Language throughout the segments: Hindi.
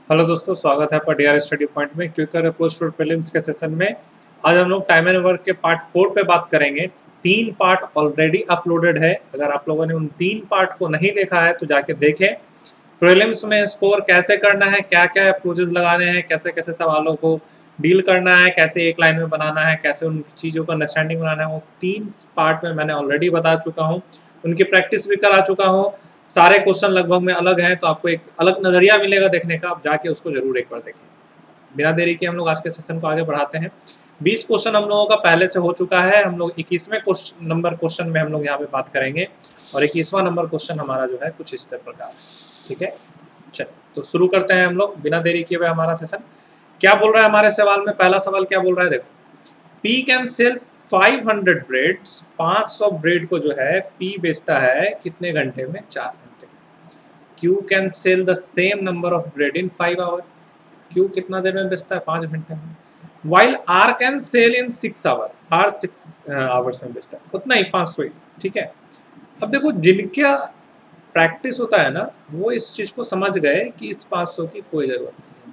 हेलो दोस्तों, स्वागत है आपका डीआर स्टडी पॉइंट में। क्विकर अप्रोच टू प्रीलिम्स के सेशन में आज हम लोग टाइम एंड वर्क के पार्ट 4 पे बात करेंगे। 3 पार्ट ऑलरेडी अपलोडेड है। अगर आप लोगों ने उन 3 पार्ट को नहीं देखा है तो जाके देखें। प्रीलिम्स में स्कोर कैसे करना है, क्या क्या अप्रोचेस लगाने हैं, कैसे कैसे सवालों को डील करना है, कैसे एक लाइन में बनाना है, कैसे उन चीज़ों का अंडरस्टैंडिंग बनाना है, वो 3 पार्ट में मैंने ऑलरेडी बता चुका हूँ। उनकी प्रैक्टिस भी करा चुका हूँ। सारे क्वेश्चन लगभग में अलग हैं, तो आपको एक अलग नज़रिया मिलेगा देखने का। आप जाके उसको जरूर एक बार देखें। बिना देरी के हम लोग आज के सेशन को आगे बढ़ाते हैं। 20 क्वेश्चन हम लोगों का पहले से हो चुका है। हम लोग 21वें नंबर क्वेश्चन में हम लोग यहाँ पे बात करेंगे, और 21वां नंबर क्वेश्चन हमारा जो है कुछ इस प्रकार है। ठीक है, चल तो शुरू करते हैं हम लोग बिना देरी किए हुए हमारा सेशन। क्या बोल रहा है हमारे सवाल में? पहला सवाल क्या बोल रहा है, देखो। P can sell 500 breads. 500 bread को जो है पी बेचता है कितने घंटे में? 4 घंटे में। Q can sell the same number of bread in 5 hour. Q कितना देर में बेचता है? 5 घंटे में। While R can sell in 6 hour. R 6 hours में बेचता है उतना ही, 500 ही। ठीक है, अब देखो जिनका प्रैक्टिस होता है ना, वो इस चीज को समझ गए कि इस 500 की कोई जरूरत नहीं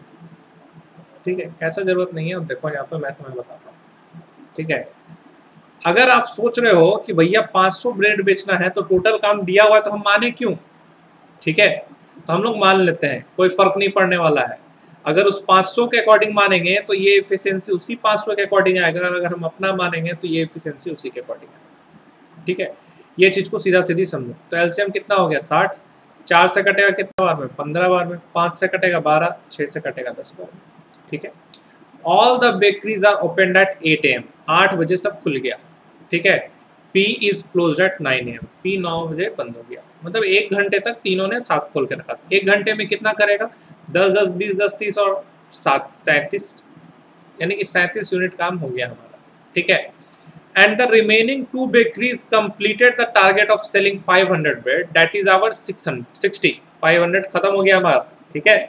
है। ठीक है, कैसा जरूरत नहीं है, अब देखो यहाँ पे मैं तुम्हें बताता हूँ। ठीक है, अगर आप सोच रहे हो कि भैया 500 ब्रेड बेचना है तो टोटल काम दिया हुआ है तो हम माने क्यों? ठीक है, तो हम लोग मान लेते हैं, कोई फर्क नहीं पड़ने वाला है। अगर उस 500 के अकॉर्डिंग मानेंगे तो ये एफिशिएंसी उसी 500 के अकॉर्डिंग आएगा, अगर हम अपना मानेंगे तो ये एफिशिएंसी उसी के अकॉर्डिंग आएगा। ठीक है, ये चीज को सीधा सीधी समझो। तो एलसीएम कितना हो गया? 60। 4 से कटेगा कितना बार में? 15 बार में। 5 से कटेगा 12, 6 से कटेगा 10 बार में। ठीक है, all the bakeries are open at 8 AM। 8 बजे सब खुल गया। ठीक है, P is close at 9 AM। P 9 बजे बंद हो गया। मतलब 1 घंटे तक तीनों ने साथ खोल के रखा। 1 घंटे में कितना करेगा? 10 10 20 10 30 और 7 37, यानी कि 37 यूनिट काम हो गया हमारा। ठीक है, and the remaining 2 bakeries completed the target of selling 500 bread, that is hour 660। 500 खत्म हो गया हमारा। ठीक है,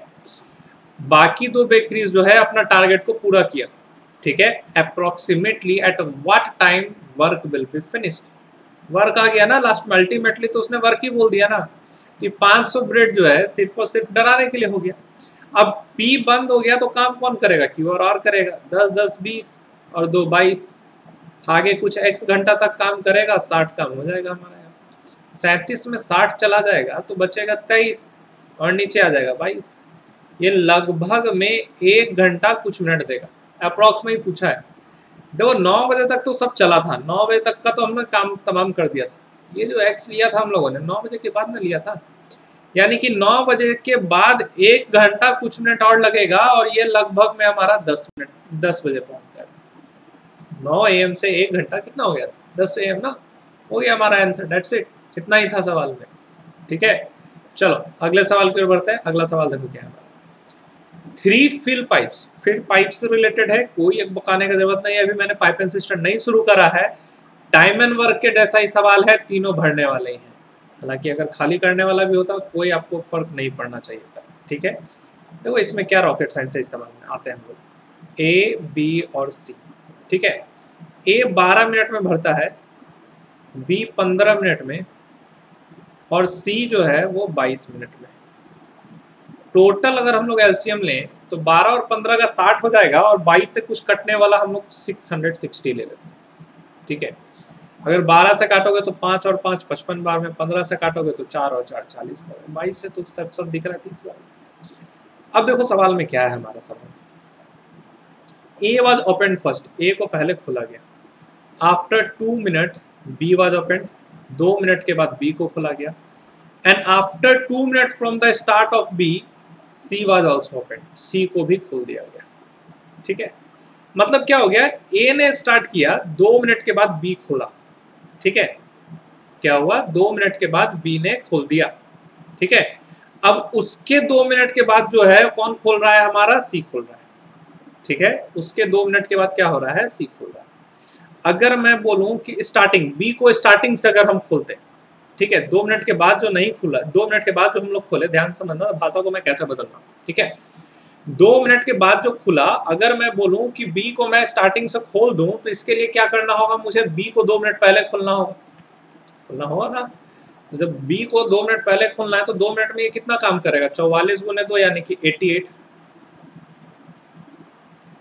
बाकी 2 बेकरीज जो है अपना टारगेट को पूरा किया। ठीक है, approximately at what time work will be finished. Work आ गया ना लास्ट में, अल्टीमेटली तो उसने वर्क ही बोल दिया ना कि 500 ब्रेड जो है सिर्फ और सिर्फ डराने के लिए हो गया। अब पी बंद हो गया तो काम कौन करेगा? क्यू और आर करेगा। 10 10 20 और 2 22, आगे कुछ x घंटा तक काम करेगा, 60 काम हो जाएगा हमारा यहाँ। 37 में 60 चला जाएगा तो बचेगा 23 और नीचे आ जाएगा 22। ये लगभग में 1 घंटा कुछ मिनट देगा, अप्रॉक्स में ही पूछा है। देखो 9 बजे तक तो सब चला था, 9 बजे तक का तो हमने काम तमाम कर दिया था। ये जो एक्स लिया था हम लोगों ने 9 बजे के बाद में लिया था, यानी कि 9 बजे के बाद 1 घंटा कुछ मिनट और लगेगा, और ये लगभग में हमारा 10 बजे पहुंच जाएगा। 9 AM से 1 घंटा कितना हो गया? 10 AM ना, हो गया हमारा आंसर। डेट्स इट, इतना ही था सवाल में। ठीक है, चलो अगले सवाल की ओर बढ़ते हैं। अगला सवाल देखो क्या है। 3 फिल पाइप्स। फिर पाइप से रिलेटेड है, कोई एक बताने की जरूरत नहीं है, अभी मैंने पाइप एंड सिस्टम नहीं शुरू करा है। टाइम एंड वर्क के जैसा ही सवाल है, तीनों भरने वाले ही हैं। हालांकि अगर खाली करने वाला भी होता कोई आपको फर्क नहीं पड़ना चाहिए था। ठीक है, देखो इसमें क्या रॉकेट साइंस है, इस सवाल में आते हैं हम लोग। ए, बी और सी। ठीक है, ए 12 मिनट में भरता है, बी 15 मिनट में, और सी जो है वो 22 मिनट में। टोटल अगर हम लोग एलसीएम लें तो 12 और 15 का 60 हो जाएगा, और 22 से कुछ कटने वाला हम लोग 660 ले लेते हैं। ठीक है, अगर 12 से काटोगे तो 5 और 5 55 बार में, 15 से काटोगे तो 4 और 4 40 बार में, 22 से तो सब दिख रहा है 30 बार में। अब देखो सवाल में क्या है हमारा सवाल। A was open first. A को पहले खोला गया। After 2 minute B was open. 2 minute के बाद बी को खोला गया। And after 2 minute from the start of B, C was also open. C को भी खोल दिया गया। ठीक है, मतलब क्या हो गया? ए ने स्टार्ट किया, 2 मिनट के बाद बी खोला। ठीक है, क्या हुआ? 2 मिनट के बाद बी ने खोल दिया। ठीक है, अब उसके 2 मिनट के बाद जो है कौन खोल रहा है? हमारा सी खोल रहा है। ठीक है, उसके 2 मिनट के बाद क्या हो रहा है? सी खोल रहा है। अगर मैं बोलूं कि स्टार्टिंग, बी को स्टार्टिंग से अगर हम खोलते, ठीक है, 2 मिनट के बाद जो नहीं खुला, 2 मिनट के बाद जो हम लोग खोले, ध्यान से समझना भाषा को मैं कैसे बदल रहा हूँ। ठीक है, 2 मिनट के बाद जो खुला, अगर मैं बोलूं कि बी को मैं स्टार्टिंग से खोल दूं तो इसके लिए क्या करना होगा? मुझे बी को 2 मिनट पहले खोलना होगा ना। तो जब बी को 2 मिनट पहले खोलना है तो 2 मिनट में ये कितना काम करेगा? 44 गुने 2 यानी कि 88।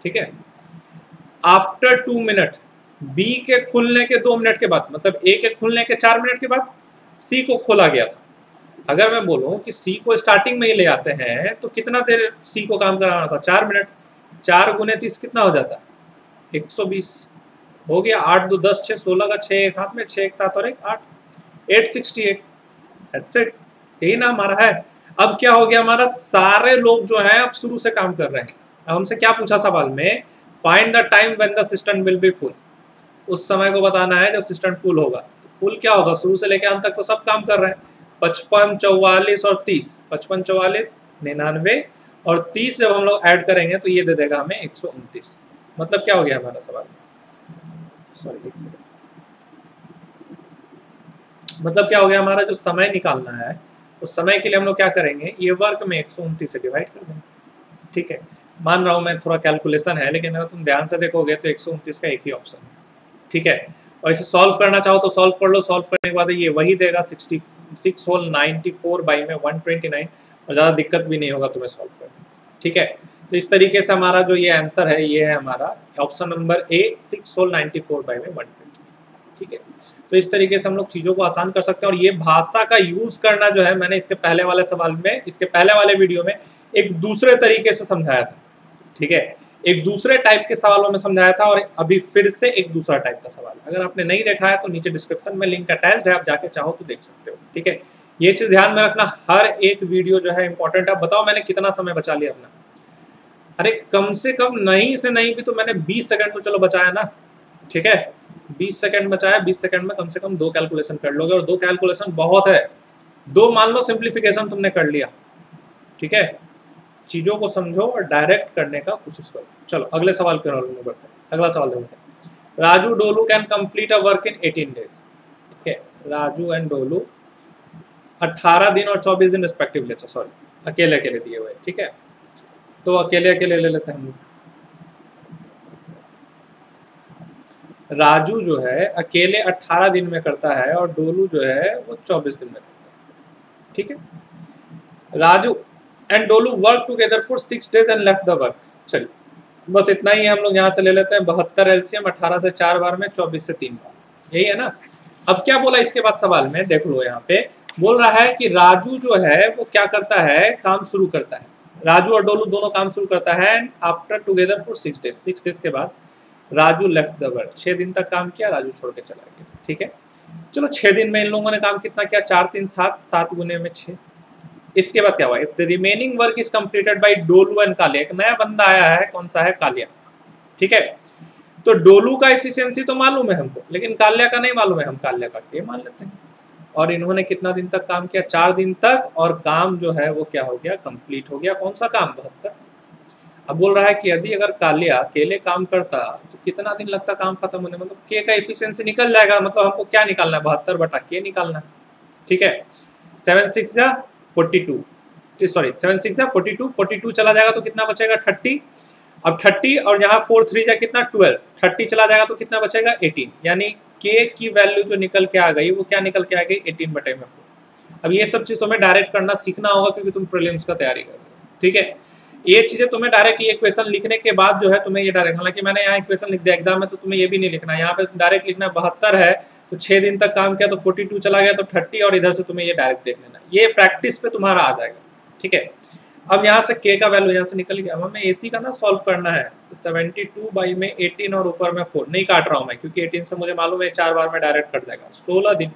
ठीक है। आफ्टर 2 मिनट, बी के खुलने के 2 मिनट के बाद, मतलब ए के खुलने के 4 मिनट के बाद सी को खोला गया था। अगर मैं बोलूं कि सी को स्टार्टिंग में ही ले आते हैं तो कितना देर सी को काम कराना था, 4 मिनट। 4 गुने 30 कितना हो जाता, 120 हो गया। 8 2 10 6 16 का 6 एक हाथ में, 6 एक साथ और एक 8, 868। दैट्स इट, यही ना हमारा है। अब क्या हो गया, हमारा सारे लोग जो है अब शुरू से काम कर रहे हैं। अब हमसे क्या पूछा सवाल में, find the time when the system will be full. उस समय को बताना है जब सिस्टम फुल होगा। तो फुल क्या होगा, शुरू से लेकर अंत तक तो सब काम कर रहे हैं। 55 44 और 30, 55 44 99 और 30 जब हम लोग ऐड करेंगे तो ये दे देगा हमें 129। मतलब क्या हो गया हमारा सवाल, सॉरी एक सेकंड, मतलब क्या हो गया, हमारा जो समय निकालना है उस समय के लिए हम लोग क्या करेंगे, ये वर्क में 129 से डिवाइड कर देंगे। ठीक है, मान रहा हूँ मैं थोड़ा कैलकुलेशन है, लेकिन अगर तुम ध्यान से देखोगे तो 129 का एक ही ऑप्शन है। ठीक है, और इसे सॉल्व करना चाहो तो सॉल्व कर लो। सॉल्व करने के बाद ये वही देगा 66 होल 94 बाई में 129, और ज़्यादा दिक्कत भी नहीं होगा तुम्हें सॉल्व करने। ठीक है, तो इस तरीके से हमारा जो ये आंसर है ये है हमारा option number A, 6 whole 94 by में 120। ठीक है, तो इस तरीके से हम लोग चीज़ों को आसान कर सकते हैं। और ये भाषा का यूज़ करना जो है, मैंने इसके पहले वाले सवाल में, इसके पहले वाले वीडियो में एक दूसरे तरीके से समझाया था। ठीक है, एक दूसरे टाइप के सवालों में समझाया था, और अभी फिर से एक दूसरा टाइप का सवाल है। अगर आपने नहीं देखा है तो नीचे डिस्क्रिप्शन में लिंक अटैच्ड है, आप जाके चाहो तो देख सकते हो। ठीक है, ये चीज़ ध्यान में रखना, हर एक वीडियो जो है इंपॉर्टेंट है। बताओ मैंने कितना समय बचा लिया अपना, अरे कम से कम नहीं से नहीं भी तो मैंने 20 सेकंड तो चलो बचाया ना। ठीक है, 20 सेकंड बचाया, 20 सेकंड में कम से कम 2 कैलकुलेशन कर लोगे, और 2 कैलकुलेशन बहुत है। 2 मान लो सिंप्लीफिकेशन तुमने कर लिया। ठीक है, चीज़ों को समझो और डायरेक्ट करने का कोशिश करो। चलो अगले सवाल के बढ़ते हैं। अगला सवाल देखो, Raju Dolu can complete a work in 18 days. ठीक है, राजू एंड डोलू 18 दिन और 24 दिन रिस्पेक्टिवली, अच्छा सॉरी अकेले अकेले दिए हुए। ठीक है, तो अकेले अकेले ले लेते हैं हम। राजू जो है अकेले 18 दिन में करता है और डोलू जो है वो 24 दिन में करता है। ठीक है, Raju and Dolu work together for 6 days and left the work. चलिए बस इतना ही हम लोग यहाँ से ले लेते हैं। 72 एलसीएम, 18 से 4 बार में, 24 से 3 बार, यही है ना। अब क्या बोला इसके बाद सवाल में, देख लो यहाँ पे बोल रहा है कि राजू जो है वो क्या करता है, काम शुरू करता है। राजू और डोलू दोनों काम शुरू करता है, and after together for 6 days, 6 days के बाद राजू लेफ्ट द वर्क। 6 दिन तक काम किया, राजू छोड़ के चला गया। ठीक है, चलो 6 दिन में इन लोगों ने काम कितना किया, 4 3 7, 7 गुने में 6। इसके बाद क्या हुआ, if the remaining work is completed by Dolu and Kaliya. एक नया बंदा आया है, कौन सा है, कालिया। ठीक है, तो डोलू का एफिशिएंसी तो मालूम है हमको, लेकिन कालिया का नहीं मालूम है। हम कालिया का के मान लेते हैं। और इन्होंने कितना दिन तक काम किया, 4 दिन तक, और काम जो है वो क्या हो गया, कंप्लीट हो गया। कौन सा काम, 72। अब बोल रहा है कि यदि अगर कालिया अकेले काम करता तो कितना दिन लगता काम खत्म होने, मतलब के का एफिशिएंसी निकल जाएगा। मतलब हमको क्या निकालना है, 72 बटा के निकालना है। ठीक है, 7 6 जा 42, सॉरी 7 6 जा 42, 42 चला जाएगा तो कितना बचेगा, 30। अब 30 और यहाँ 4 3 जा कितना, 12, 30 चला जाएगा तो कितना बचेगा, 18। यानी के की वैल्यू जो निकल के आ गई वो क्या निकल के आ गई, 18 बटे में 4। अब ये सब चीज़ तुम्हें डायरेक्ट करना सीखना होगा, क्योंकि तुम प्रीलिम्स का तैयारी कर रहे हो। ठीक है, ये चीज़ें तुम्हें डायरेक्ट ये क्वेश्चन लिखने के बाद जो है तुम्हें ये डायरेक्ट, हालांकि मैंने यहाँ क्वेश्चन लिख दिया एग्जाम में, तो तुम्हें ये भी नहीं लिखना। यहाँ पे डायरेक्ट लिखना 72 है तो 6 दिन तक काम किया तो 42 चला गया तो 30, और इधर से तुम्हें ये डायरेक्ट देख लेना। ये प्रैक्टिस पे तुम्हारा आ जाएगा। ठीक है, अब यहाँ से के का वैल्यू यहाँ से निकल गया। अब हमें एसी का ना सॉल्व करना है, तो 72 बाई में 18 और ऊपर में 4 नहीं काट रहा हूँ मैं, क्योंकि 18 से मुझे मालूम है 4 बार में डायरेक्ट कट जाएगा। 16 दिन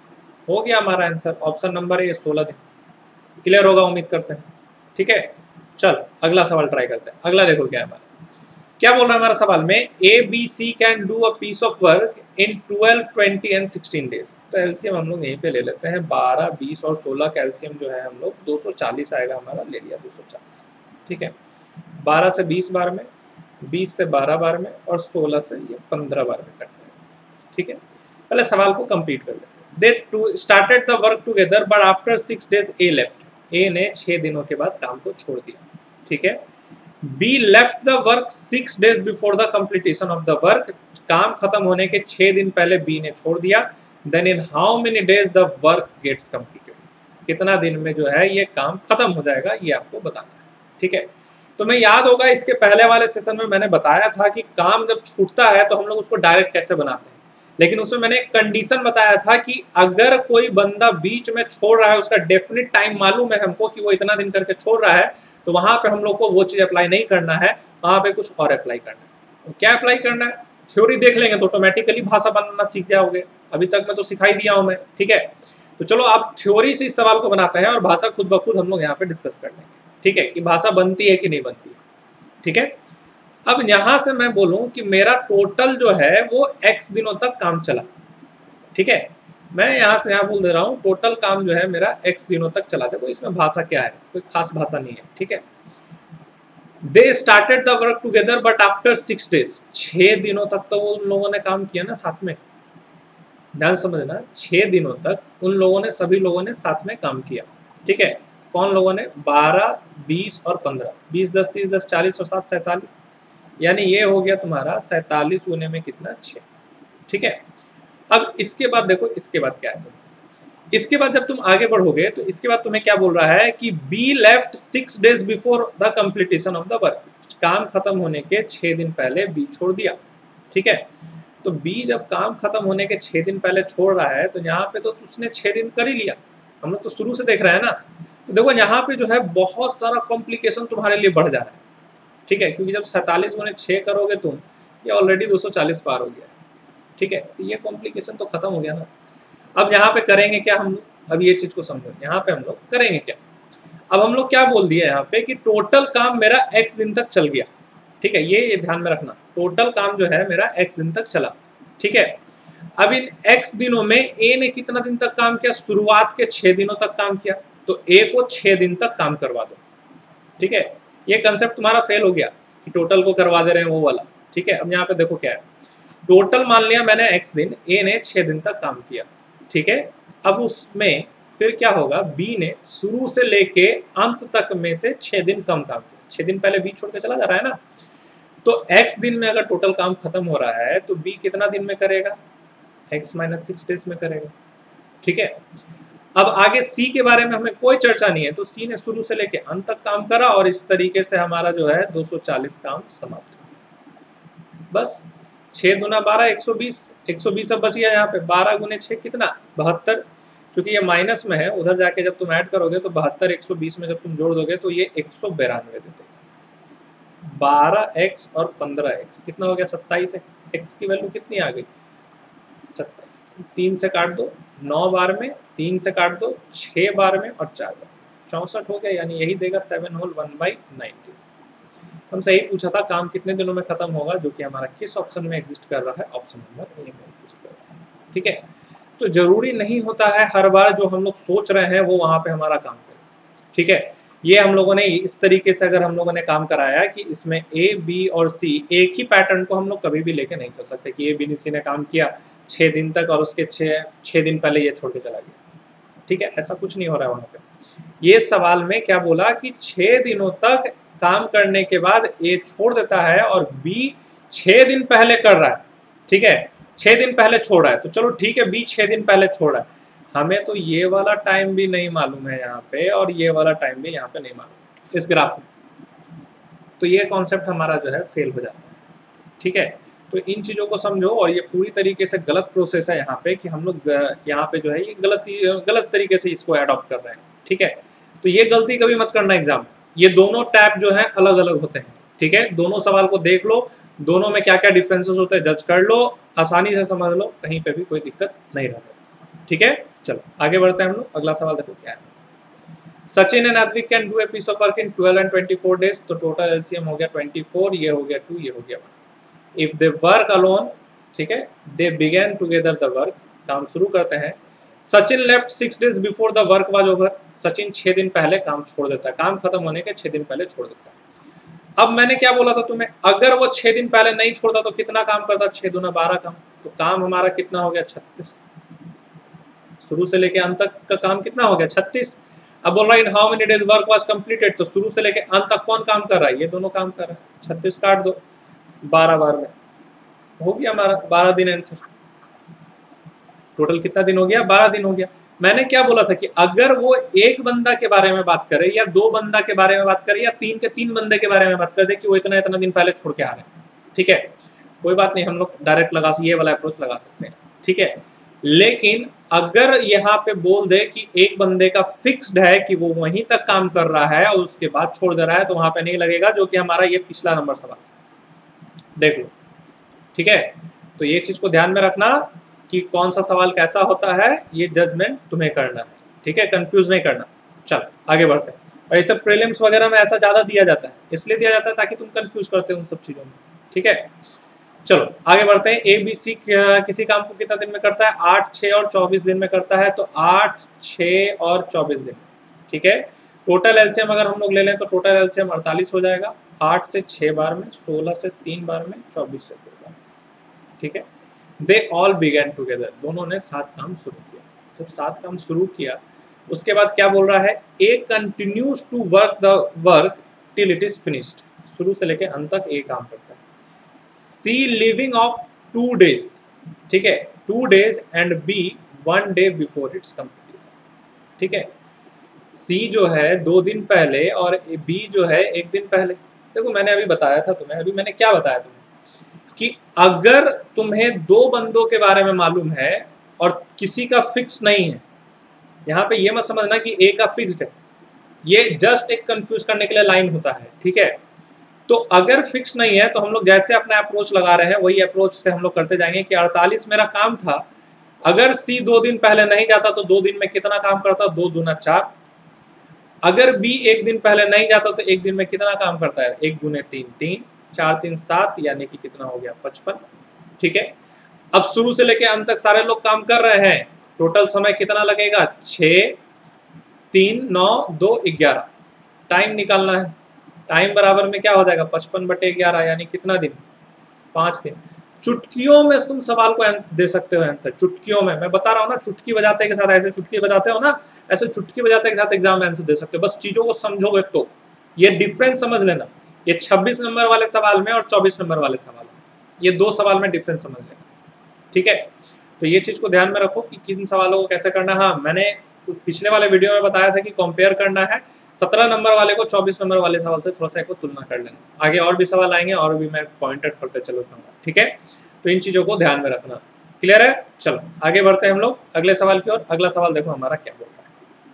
हो गया हमारा आंसर, ऑप्शन नंबर ए 16 दिन। क्लियर होगा उम्मीद करते हैं। ठीक है, चल अगला सवाल ट्राई करते हैं। अगला देखो क्या है हमारा, क्या बोल रहा है हमारा सवाल में, A B C can do a piece of work in 12 20 and 16 days. तो एलसीएम हम लोग यहीं पे ले लेते हैं, 12 20 और 16 का एलसीएम जो है हम लोग 240 आएगा हमारा, ले लिया 240। ठीक है, 12 से 20 बार में, 20 से 12 बार में, और 16 से ये 15 बार में कट जाएगा। ठीक है, पहले सवाल को कंप्लीट कर लेते हैं। They started the work together but after 6 days A left. A ने 6 दिनों के बाद काम को छोड़ दिया। ठीक है, B left the work 6 days before the completion of the work. काम खत्म होने के 6 दिन पहले बी ने छोड़ दिया। Then in how many days the work gets completed. कितना दिन में जो है ये काम खत्म हो जाएगा, ये आपको बताना है। ठीक है, तुम्हें याद होगा इसके पहले वाले सेशन में मैंने बताया था कि काम जब छूटता है तो हम लोग उसको डायरेक्ट कैसे बनाते हैं, लेकिन उसमें मैंने एक कंडीशन बताया था कि अगर कोई बंदा बीच में छोड़ रहा है, उसका डेफिनेट टाइम मालूम है हमको कि वो इतना दिन करके छोड़ रहा है, तो वहां पे हम लोग को वो चीज अप्लाई नहीं करना है, वहां पे कुछ और अप्लाई करना है। तो क्या अप्लाई करना है? थ्योरी देख लेंगे तो ऑटोमेटिकली भाषा बनाना सीख जाओगे, अभी तक मैं तो सिखाई दिया हूं मैं, ठीक है। तो चलो आप थ्योरी से इस सवाल को बनाते हैं और भाषा खुद ब खुद हम लोग यहाँ पे डिस्कस कर लेंगे, ठीक है, कि भाषा बनती है कि नहीं बनती, ठीक है। अब यहां से मैं बोलूं कि मेरा टोटल जो है वो x दिनों तक काम चला, ठीक है। मैं यहां से यहां बोल दे रहा हूं टोटल काम जो है मेरा x दिनों तक चला। देखो इसमें भाषा क्या है, कोई खास भाषा नहीं है, ठीक है। They started the work together but after 6 days, 6 दिनों तक तो वो उन लोगों ने काम किया ना साथ में, ध्यान समझना, 6 दिनों तक उन लोगों ने, सभी लोगों ने साथ में काम किया, ठीक है। कौन लोगों ने? 12, 20 और 15, 20, 10, 30, 10, 40 और 7, 47, यानी ये हो गया तुम्हारा 47 गुने में कितना? 6, ठीक है। अब इसके बाद देखो, इसके बाद क्या है, इसके बाद जब तुम आगे बढ़ोगे तो इसके बाद तुम्हें क्या बोल रहा है कि B left 6 days before the completion of the work, काम खत्म होने के 6 दिन पहले बी छोड़ दिया, ठीक है। तो बी जब काम खत्म होने के 6 दिन पहले छोड़ रहा है तो यहाँ पे तो उसने 6 दिन कर ही लिया, हम लोग तो शुरू से देख रहे हैं ना। तो देखो यहाँ पे जो है बहुत सारा कॉम्प्लिकेशन तुम्हारे लिए बढ़ जा रहा है, ठीक है, क्योंकि जब 47 गुने 6 करोगे तुम, ये ऑलरेडी 240 पार हो गया, ठीक है। तो ये कॉम्प्लिकेशन तो खत्म हो गया ना। अब यहाँ पे करेंगे क्या हम लोग? अब ये चीज को समझो, यहाँ पे हम लोग करेंगे क्या? अब हम लोग क्या बोल दिए यहाँ पे कि टोटल काम मेरा x दिन तक चल गया, ठीक है, ये ध्यान में रखना, टोटल काम जो है मेरा x दिन तक चला, ठीक है। अब इन x दिनों में a ने कितना दिन तक काम किया? शुरुआत के 6 दिनों तक काम किया, तो a को 6 दिन तक काम करवा दो, ठीक है। ये कंसेप्ट तुम्हारा फेल हो गया कि टोटल को करवा दे रहे हैं वो वाला, ठीक है। अब यहाँ पे देखो क्या है, टोटल मान लिया मैंने x दिन, a ने 6 दिन तक काम किया, ठीक है। अब उसमें फिर क्या होगा, बी ने शुरू से लेके अंत तक में से 6 दिन कम काम किया, 6 दिन पहले बी छोड़ के चला जा रहा है ना, तो x दिन में अगर टोटल काम खत्म हो रहा है तो बी कितना दिन में करेगा? x - 6 days में करेगा, ठीक है। अब आगे सी के बारे में हमें कोई चर्चा नहीं है, तो सी ने शुरू से लेके अंत तक काम करा और इस तरीके से हमारा जो है 240 काम समाप्त हो, बस 6 दूना 12, 120, 120 अब बच गया यहाँ पे, 12 गुने 6 कितना? 72, चूंकि ये माइनस में है, उधर जाके जब तुम ऐड करोगे तो 72 120 में जब तुम जोड़ दोगे तो ये 192 देते, 12x और 15x कितना हो गया? 27x, x की वैल्यू कितनी आ गई? 27, 3 से काट दो, 9 बार में, 3 से काट दो, 6 बार में और 4 बार, 64 हो गया, यानी यही देगा 7 होल 1/90। हमसे यही पूछा था काम कितने दिनों में खत्म होगा, जो कि हमारा किस ऑप्शन में एग्जिस्ट कर रहा है? ऑप्शन नंबर ए में एग्जिस्ट कर रहा है, ठीक है। तो जरूरी नहीं होता है हर बार जो हम लोग सोच रहे हैं वो वहां पे हमारा काम करे, ठीक है। ये हम लोगों ने इस तरीके से अगर हम लोगों ने काम कराया कि इसमें ए, बी और सी एक ही पैटर्न को हम लोग कभी भी लेके नहीं चल सकते कि ए, बी, सी ने काम किया 6 दिन तक और उसके 6 दिन पहले ये छोड़ के चला गया, ठीक है, ऐसा कुछ नहीं हो रहा है वहां पे। ये सवाल में क्या बोला कि 6 दिनों तक काम करने के बाद ए छोड़ देता है और बी 6 दिन पहले कर रहा है, ठीक है, 6 दिन पहले छोड़ रहा है, तो चलो ठीक है, बी 6 दिन पहले छोड़ रहा है, हमें तो ये वाला टाइम भी नहीं मालूम है यहाँ पे और ये वाला टाइम भी यहाँ पे नहीं मालूम इस ग्राफ में, तो ये कॉन्सेप्ट हमारा जो है फेल हो जाता है, ठीक है। तो इन चीज़ों को समझो, और ये पूरी तरीके से गलत प्रोसेस है यहाँ पे कि हम लोग यहाँ पे जो है ये गलत तरीके से इसको अडॉप्ट कर रहे हैं, ठीक है। तो ये गलती कभी मत करना एग्जाम में, ये दोनों टैप जो है अलग अलग होते हैं, ठीक है। दोनों सवाल को देख लो, दोनों में क्या क्या डिफरेंसेस होते हैं जज कर लो, आसानी से समझ लो, कहीं पे भी कोई दिक्कत नहीं रहेगी, ठीक है। चलो आगे बढ़ते हैं हम लोग, अगला सवाल देखो क्या है। Sachin and Advik can do a piece of work in 12 and 24 days, तो टोटल एलसीएम हो गया 24, ये हो गया 2, ये हो गया 1। इफ दे वर्क अलोन, ठीक है, they begin together the work, काम शुरू करते हैं। Sachin left 6 days before the work was over, Sachin 6 दिन पहले काम छोड़ देता है, काम खत्म होने के 6 दिन पहले छोड़ देता है। अब मैंने क्या बोला था तुम्हें, अगर वो 6 दिन पहले नहीं छोड़ता तो कितना काम करता? 6 दूना 12 काम, तो काम हमारा कितना हो गया? 36, शुरू से लेके अंत तक का काम कितना हो गया? 36। अब बोल रहा है in how many days work was completed, तो शुरू से लेके अंत तक कौन काम कर रहा है? ये दोनों काम कर रहा है, 36 काट दो 12 बार में, हो गया हमारा 12 दिन आंसर। टोटल कितना दिन हो गया? 12 दिन हो गया। मैंने क्या बोला था कि अगर वो एक बंदा के बारे में बात करे या दो बंदा के बारे में बात करे या तीन के तीन बंदे के बारे में बात करे कि वो इतना इतना दिन पहले छोड़ के आ रहे हैं, ठीक है, कोई बात नहीं, हम लोग डायरेक्ट लगा ये वाला अप्रोच लगा सकते हैं, ठीक है। लेकिन अगर यहाँ पे बोल दे कि एक बंदे का फिक्स्ड है कि वो वहीं तक काम कर रहा है और उसके बाद छोड़ दे रहा है, तो वहां पे नहीं लगेगा, जो कि हमारा ये पिछला नंबर सवाल देख लो, ठीक है। तो ये चीज को ध्यान में रखना कि कौन सा सवाल कैसा होता है, ये जजमेंट तुम्हें करना है, ठीक है, कंफ्यूज नहीं करना। चल आगे बढ़ते हैं। और ये सब प्रीलिम्स वगैरह में ऐसा ज्यादा दिया जाता है, इसलिए दिया जाता है ताकि तुम कंफ्यूज करते हो उन सब चीजों में, ठीक है। चलो आगे बढ़ते हैं। ABC किसी काम को कितना दिन में करता है? 8, 6 और 24 दिन में करता है, तो 8, 6 और 24 दिन, ठीक है। टोटल एलसीएम अगर हम लोग ले लें तो टोटल एलसीएम 48 हो जाएगा, 8 से 6 बार में, 16 से 3 बार में, 24 से 2 बार, ठीक है। दे ऑल बिगेन टुगेदर, दोनों ने साथ काम शुरू किया। जब साथ काम शुरू किया उसके बाद क्या बोल रहा है? A continues to work the work till it is finished, शुरू से लेकर अंत तक ए काम करता है। सी लिविंग ऑफ 2 days, ठीक है, 2 days and B 1 day before its completion, ठीक है। सी जो है 2 दिन पहले और बी जो है 1 दिन पहले। देखो मैंने अभी बताया था तुम्हें, अभी मैंने क्या बताया तुम्हें कि अगर तुम्हें 2 बंदों के बारे में मालूम है और किसी का फिक्स नहीं है, यहाँ पे ये मत समझना कि ए का फिक्स्ड है, ये जस्ट एक कंफ्यूज करने के लिए लाइन होता है, ठीक है। तो अगर फिक्स नहीं है तो हम लोग जैसे अपना अप्रोच लगा रहे हैं वही अप्रोच से हम लोग करते जाएंगे कि 48 मेरा काम था, अगर सी 2 दिन पहले नहीं जाता तो 2 दिन में कितना काम करता? 2 दूना 4। अगर बी 1 दिन पहले नहीं जाता तो 1 दिन में कितना काम करता है? 1 दूने 3, 3, 4 3 7, यानी कि कितना हो गया? 55, ठीक है। अब शुरू से लेके अंत तक सारे लोग काम कर रहे हैं, टोटल समय कितना लगेगा? 6, 3, 9, 2, 11, टाइम निकालना है। टाइम बराबर में क्या हो जाएगा? 55/11, यानी कितना दिन? 5 दिन। चुटकियों में तुम सवाल को दे सकते हो आंसर, चुटकियों में। मैं बता रहा हूँ ना, चुटकी बजाते के साथ, ऐसे चुटकी बजाते हो ना, ऐसे चुटकी बजाते के साथ एग्जाम में आंसर दे सकते हो, बस चीजों को समझोगे तो। ये डिफरेंस समझ लेना, ये 26 नंबर वाले सवाल में और 24 नंबर वाले सवाल में, ये 2 सवाल में डिफरेंस समझ लेना, ठीक है। तो ये चीज को ध्यान में रखो कि किन सवालों को कैसे करना। हाँ, मैंने पिछले वाले वीडियो में बताया था कि कंपेयर करना है 17 नंबर वाले को 24 नंबर वाले सवाल से, थोड़ा सा को तुलना कर लेना। आगे और भी सवाल आएंगे और भी मैं पॉइंटेड करते चलो जाऊंगा, ठीक है। तो इन चीजों को ध्यान में रखना, क्लियर है। चलो आगे बढ़ते हैं हम लोग अगले सवाल की ओर। अगला सवाल देखो हमारा क्या बोल रहा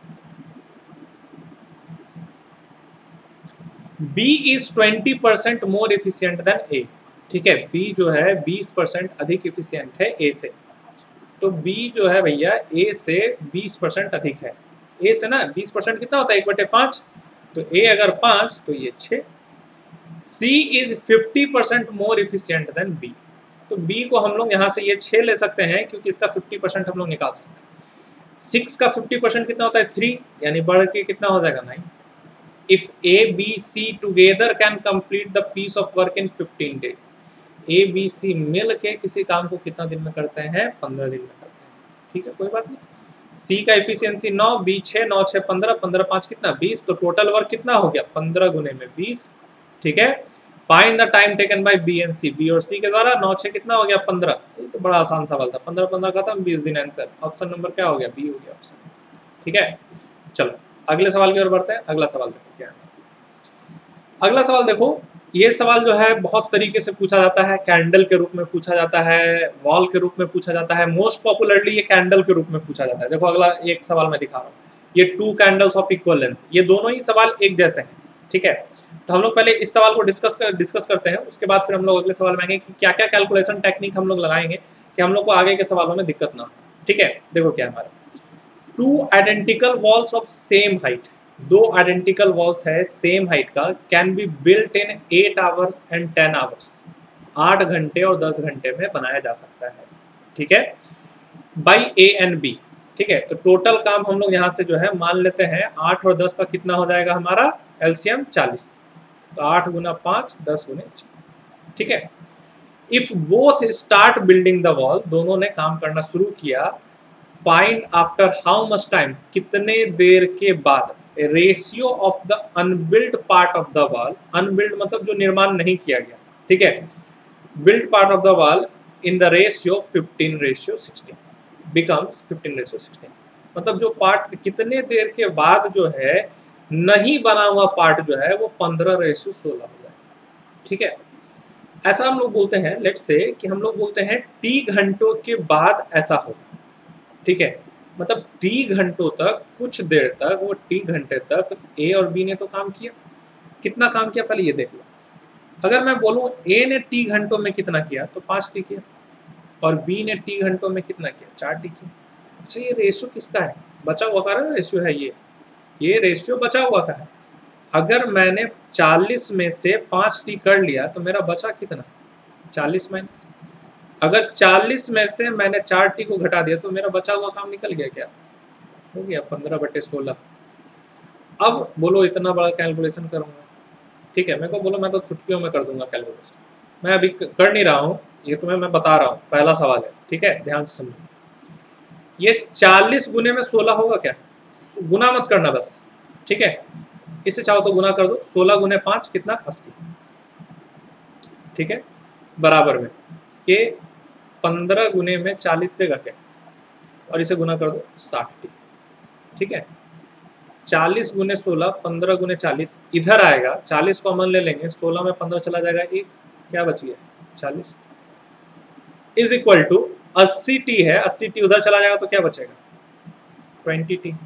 है। B is 20% more efficient than A, ठीक है। बी जो है 20% अधिक इफिशियंट है ए से। तो बी जो है भैया ए से 20% अधिक है। ए से ना 20% कितना होता है? 1/5। तो ए अगर 5 तो ये 6। C is 50% more efficient than B. तो बी को हम लोग यहाँ से ये 6 ले सकते हैं क्योंकि इसका 50% हम लोग निकाल सकते हैं। 6 का 50% कितना होता है? 3, यानी बढ़ के कितना हो जाएगा? 9। If A B C together can complete the piece of work in 15 days, A B C मिल के किसी काम को कितना दिन में करते हैं? 15 दिन में करते हैं, ठीक है, कोई बात नहीं। सी का एफिशिएंसी 9, बी 6, 9 6 15, 15 5 कितना? 20। तो टोटल वर्क कितना हो गया? 15 गुने में 20, ठीक है। Find the time taken by B and C, B और सी के द्वारा। 9 6 कितना हो गया? 15। ये तो बड़ा आसान सवाल था, 15 15 का था, 20 दिन आंसर। ऑप्शन नंबर क्या हो गया? बी हो गया ऑप्शन, ठीक है। चलो अगले सवाल की ओर बढ़ते हैं। अगला सवाल देखो क्या है। अगला सवाल देखो, ये सवाल जो है बहुत तरीके से पूछा जाता है, कैंडल के रूप में पूछा जाता है, वॉल के रूप में पूछा जाता है, मोस्ट पॉपुलरली ये कैंडल के रूप में पूछा जाता है। देखो अगला एक सवाल मैं दिखा रहा हूँ, ये 2 कैंडल्स ऑफ इक्वल लेंथ, ये दोनों ही सवाल एक जैसे हैं, ठीक है। तो हम लोग पहले इस सवाल को डिस्कस करते हैं, उसके बाद फिर हम लोग अगले सवाल में आएंगे कि क्या क्या कैलकुलेशन टेक्निक हम लोग लगाएंगे कि हम लोग को आगे के सवालों में दिक्कत ना हो, ठीक है। देखो क्या हमारा 2 identical walls of same height, 2 identical walls है सेम हाइट का, can be built in 8 hours and 10 hours, 8 घंटे और 10 घंटे में बनाया जा सकता है, ठीक है, बाई ए एंड बी, ठीक है। तो टोटल काम हम लोग यहाँ से जो है मान लेते हैं 8 और 10 का कितना हो जाएगा हमारा? एलसीएम 40। तो 8 गुना 5, 10 गुने 4, ठीक है। If both start building the wall, दोनों ने काम करना शुरू किया, find after how much time, कितने देर के बाद, ratio of the unbuild part of the wall, unbuild मतलब जो निर्माण नहीं किया गया, ठीक है, build part of the wall in the ratio 15:16 becomes 15:16। मतलब जो पार्ट कितने देर के बाद जो है नहीं बना हुआ पार्ट जो है वो 15:16 हो जाए। ठीक है, ऐसा हम लोग बोलते हैं, लेट्स से कि हम लोग बोलते हैं टी घंटों के बाद ऐसा होगा। ठीक है, मतलब टी घंटों तक, कुछ देर तक, वो टी घंटे तक ए और बी ने तो काम किया। कितना काम किया पहले ये देख लो। अगर मैं बोलूं ए ने टी घंटों में कितना किया तो 5 टी किया, और बी ने टी घंटों में कितना किया, 4 टी किया। अच्छा, ये रेशियो किसका है? बचा हुआ का रेशियो है ये रेशियो बचा हुआ का है। अगर मैंने 40 में से 5 टी कर लिया तो मेरा बचा कितना, 40 माइनस। अगर 40 में से मैंने 4 टी को घटा दिया तो मेरा बचा हुआ काम निकल गया क्या, हो गया 15/16। अब बोलो इतना बड़ा कैलकुलेशन करूंगा, ठीक है, मेरे को बोलो मैं तो चुटकियों में कर दूंगा कैलकुलेशन, मैं अभी कर नहीं रहा हूँ, ये तुम्हें मैं बता रहा हूँ, पहला सवाल है। ठीक है, ध्यान से समझो, ये 40 गुने में 16 होगा क्या, गुना मत करना बस। ठीक है, इससे चाहो तो गुना कर दो, 16 गुने 5 कितना, 80। ठीक है, बराबर में ये 15 गुने में 40 देगा क्या, और इसे गुना कर दो 60। ठीक है, 40 गुने 16, 15 गुने 40 इधर आएगा, 40 कॉमन ले लेंगे, 16 में 15 चला जाएगा, एक क्या बच गया 40, इज इक्वल टू 80 टी है, 80 टी उधर चला जाएगा तो क्या बचेगा 20 टी।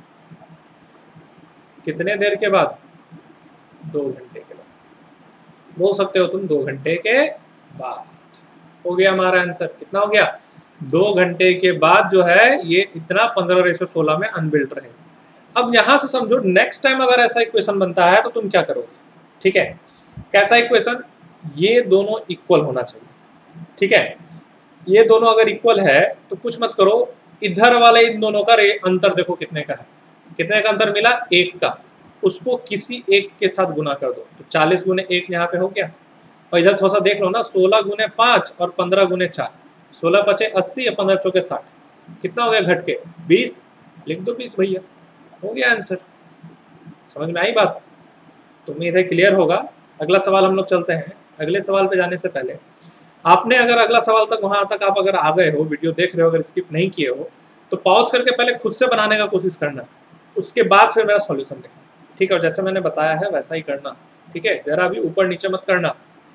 कितने देर के बाद, 2 घंटे के बाद। बोल सकते हो तुम 2 घंटे के बाद। हो गया हमारा आंसर, कितना हो गया, 2 घंटे के बाद जो है ये इतना 15/16 में अनबिल्ट रहेगा। अब यहां से समझो, नेक्स्ट टाइम अगर ऐसा इक्वेशन बनता है तो तुम क्या करोगे। ठीक है, कैसा इक्वेशन, ये दोनों इक्वल होना चाहिए। ठीक है, ये दोनों अगर इक्वल है तो कुछ मत करो, इधर वाले इन दोनों का अंतर देखो कितने का है, कितने का अंतर मिला, 1 का, उसको किसी एक के साथ गुना कर दो तो 40 गुने 1 यहाँ पे हो गया। और इधर थोड़ा सा देख लो ना, 16 गुने 5 और 15 गुने 4, 16 पचे 80 और 15 चौके 60, कितना हो गया घट के 20, लिख दो 20 भैया, हो गया आंसर। समझ में आई बात, तुम्हें इधर क्लियर होगा। अगला सवाल हम लोग चलते हैं। अगले सवाल पे जाने से पहले आपने अगर अगला सवाल तक वहां तक आप अगर आ गए हो, वीडियो देख रहे हो, अगर स्किप नहीं किए हो तो पॉज करके पहले खुद से बनाने का कोशिश करना, उसके बाद फिर मेरा सॉल्यूशन देखना। ठीक है, और जैसे मैंने बताया है वैसा ही करना। ठीक है, जरा भी ऊपर नीचे मत करना।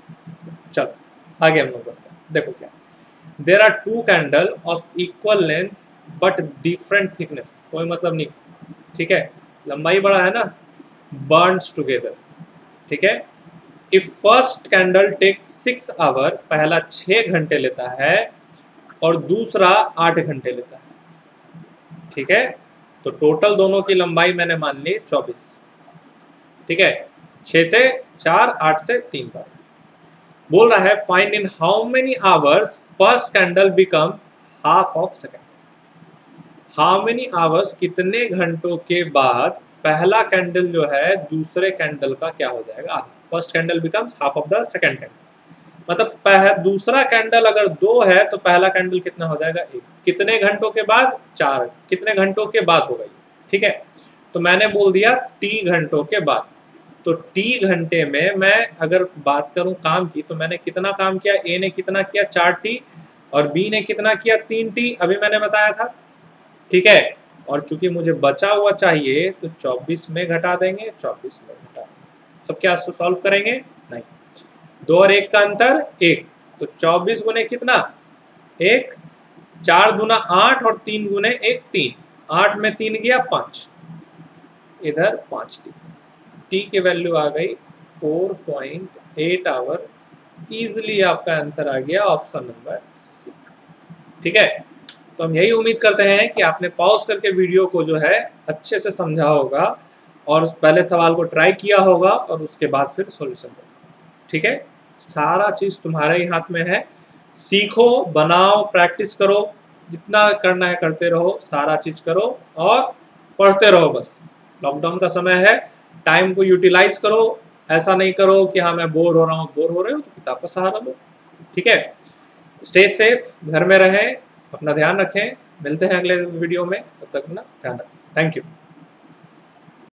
चलो आगे हम लोग बढ़ते हैं। देखो क्या, there are 2 candle of equal length but different thickness, कोई मतलब नहीं। ठीक है, लंबाई बड़ा है ना, बर्न्स टुगेदर। ठीक है, if first candle take 6 hour, पहला 6 घंटे लेता है और दूसरा 8 घंटे लेता है। ठीक है, तो टोटल दोनों की लंबाई मैंने मान ली 24। ठीक है, 6 से 4, 8 से 3 बार। बोल रहा है find in how many hours first candle become half of second. How many hours, कितने घंटों के बाद पहला कैंडल जो है दूसरे कैंडल का क्या हो जाएगा, आधा। First candle becomes half of the second candle, मतलब दूसरा कैंडल अगर 2 है तो पहला कैंडल कितना हो जाएगा 1। कितने घंटों के बाद, 4। कितने घंटों के बाद होगा ये। ठीक है, तो मैंने बोल दिया टी घंटों के बाद। तो टी घंटे में मैं अगर बात करूं काम की, तो मैंने कितना काम किया, ए ने कितना किया 4 टी और बी ने कितना किया 3 टी, अभी मैंने बताया था। ठीक है, और चूंकि मुझे बचा हुआ चाहिए तो 24 में घटा देंगे, 24 में घटा देंगे। अब क्या सॉल्व करेंगे, नहीं, 2 और 1 का अंतर 1, तो 24 गुने कितना 1, 4 दूना 8 और 3 गुने 1 3, 8 में 3 गया 5, इधर 5 टी की वैल्यू आ गई 4.8 आवर। इजिली आपका आंसर आ गया ऑप्शन नंबर सी। ठीक है, तो हम यही उम्मीद करते हैं कि आपने पॉज करके वीडियो को जो है अच्छे से समझा होगा और पहले सवाल को ट्राई किया होगा और उसके बाद फिर सॉल्यूशन देगा। ठीक है, सारा चीज़ तुम्हारे ही हाथ में है। सीखो, बनाओ, प्रैक्टिस करो, जितना करना है करते रहो, सारा चीज़ करो और पढ़ते रहो। बस लॉकडाउन का समय है, टाइम को यूटिलाइज करो। ऐसा नहीं करो कि हाँ मैं बोर हो रहा हूँ, बोर हो रहे हो तो किताब का सहारा लो। ठीक है, स्टे सेफ, घर में रहें, अपना ध्यान रखें। मिलते हैं अगले वीडियो में, तब तक अपना ध्यान रखें। Thank you.